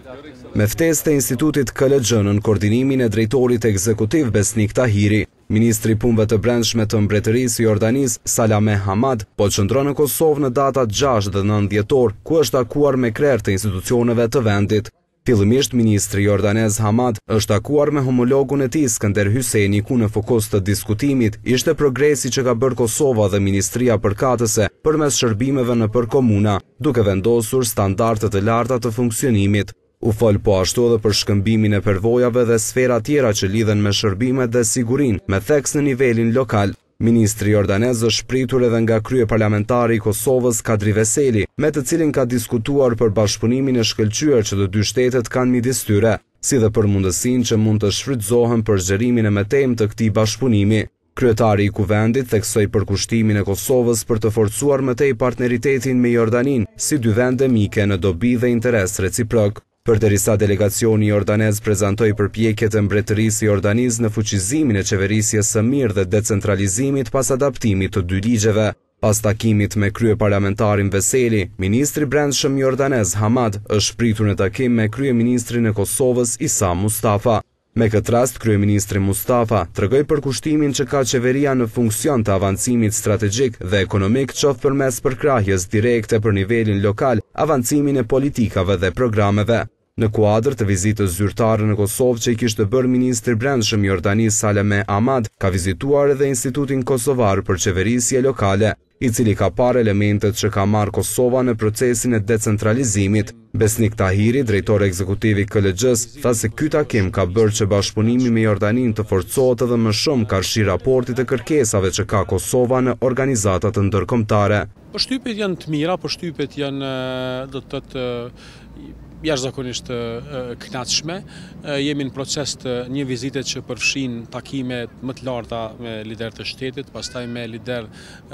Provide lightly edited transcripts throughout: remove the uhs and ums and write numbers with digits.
Me ftesë të Institutit KLX në koordinimin e drejtorit ekzekutiv Besnik Tahiri, Ministri i Punëve të Brendshme të Mbretërisë Jordanisë Salame Hamad po qëndron në Kosovë në datat 6 dhe 9 dhjetor, ku është takuar me krerë të institucioneve të vendit. Fillimisht, ministri jordanez Hamad është takuar me homologun e tij Skënder Hyseni, ku në fokus të diskutimit ishte progresi që ka bërë Kosova dhe Ministria Përkatëse përmes shërbimeve nëpër komuna, duke vendosur standarde të larta të funksionimit. U fol po ashtu edhe për shkëmbimin e përvojave dhe sfera tjera që lidhen me shërbimet dhe sigurinë, me theks në nivelin lokal. Ministri jordanez është shpritur edhe nga kryeparlamentari i Kosovës Kadri Veseli, me të cilin ka diskutuar për bashkëpunimin e shkëlqyer që të dy shtetet kanë midis tyre, si dhe për mundësinë që mund të shfrytëzohen për zgjerimin e metemë të këtij bashkëpunimi. Kryetari i Kuvendit theksoi përkushtimin e Kosovës për të forcuar më tej partneritetin me Jordaninë, si dy vende mike në dobi dhe interes reciprok. Përderisa delegacioni jordanez prezantoi përpjekjet e Mbretërisë së Jordanisë në fuqizimin e qeverisjes së mirë dhe decentralizimit pas adaptimit të dy ligjeve. Pas takimit me kryeparlamentarin Veseli, ministri i Brendshëm jordanez Hamad është shpritur në takim me kryeministrin e Kosovës Isa Mustafa. Me këtë rast, kryeministri Mustafa tregoi për kushtimin që ka qeveria në funksion të avancimit strategjik dhe ekonomik, qoftë përmes përkrahjes direkte për nivelin lokal, avancimin e politikave dhe programeve. Në kuadër të vizitës zyrtare në Kosovë që i kishte bërë ministri i Brendshëm jordanisë Salame Hamad, ka vizituar edhe Institutin Kosovar për Qeverisje Lokale, i cili ka parë elementet që ka marrë Kosova në procesin e decentralizimit. Besnik Tahiri, drejtor ekzekutiv i KLX-s, tha se ky takim ka bërë që bashkëpunimi me Jordaninë të forcohet edhe më shumë karshi raportit të kërkesave që ka Kosova në organizatat ndërkombëtare. Përshtypjet janë të mira, përshtypjet janë do të thotë jashtëzakonisht kënaqshme. Jemi në proces të një vizite që përfshin takime më të larta me lider të shtetit, pastaj me lider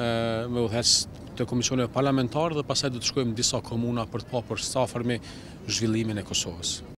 me udhëheqës të komisioneve parlamentar dhe pastaj do të shkojmë në disa komuna për të pa përshtatshme zhvillimin e Kosovës.